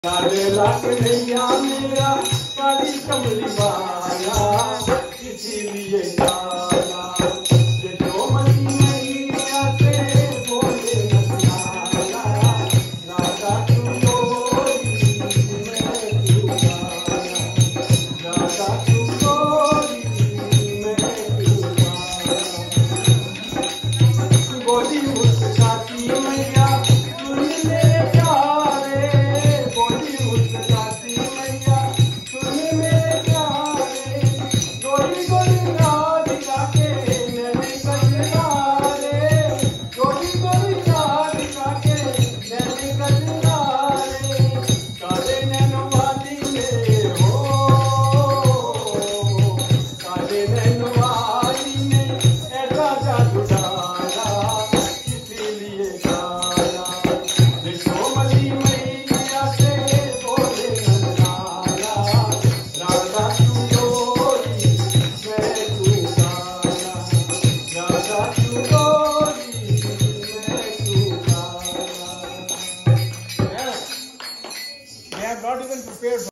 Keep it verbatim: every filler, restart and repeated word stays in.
काले लाख नैया मेरा काली कमली माया, इसीलिए काला ये जो मनी मैया से बोले नैया, राधा तू गोरी मैं तू काला, राधा तू गोरी मैं तू काला। गोरी मुस्कुराती मैया सुन ले प्यारे, गोरी मुस्कुराती मैया सुन मेरे प्यारे, गोरी गोरी राधिका के नैने कजरारे, गोरी गोरी राधिका के नैने कजरारे, काले नैनों वाली ने हो, काले नैनों वाली ने ऐसा जादू डाला, इसीलिए काला विश्वमली मैया से बोले नंदाला, राधा तू गोरी मैं तू काला, राधा तू गोरी मैं तू काला। They are not even prepared.